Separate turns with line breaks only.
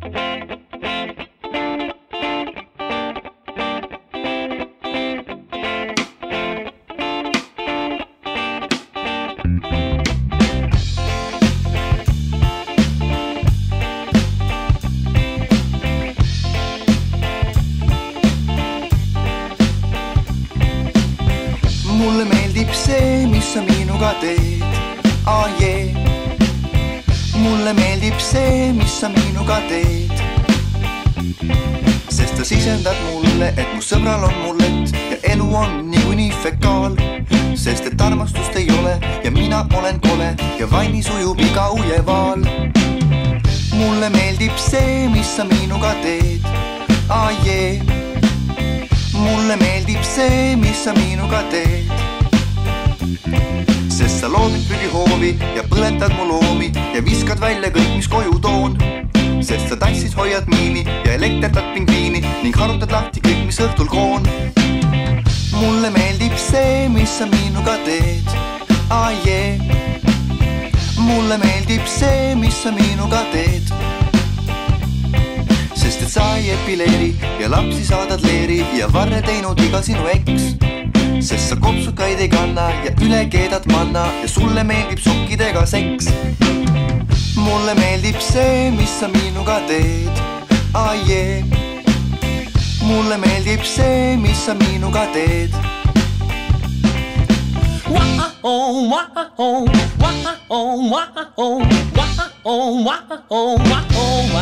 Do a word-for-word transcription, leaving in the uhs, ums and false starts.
Mulle meeldib see, mis sa minuga teed, ah jee. Mulle meeldib see, mis sa minuga teed, sest sa sisendad mulle, et mu sõbral on mullet ja elu on niikuinii fekaal. Sest et armastust ei ole ja mina olen kole ja vaini sujub iga ujevaal. Mulle meeldib see, mis sa minuga teed, ah jee. Mulle meeldib see, mis sa minuga teed, sest sa loodid prügihoovi ja põletad mu loomi ja viskad välja kõik, mis koju toon. Sest sa tassis hoiad miini ja elekterdad pingviini ning harutad lahti kõik, mis õhtul koon. Mulle meeldib see, mis sa minuga teed, ah jee. Mulle meeldib see, mis sa minuga teed, sest et sa ei epileeri ja lapsi saadad leeri ja varre teinud iga sinu eks. Sest sa kopsukaid ei kanna ja üle keedad manna ja sulle meeldib sukkidega seks. Mulle meeldib see, mis sa minuga teed, ah jee. Mulle meeldib see, mis sa minuga teed.
Wa-oh, wa-oh, wa-oh, wa-oh, wa-oh, wa-oh, wa-oh, wa-oh.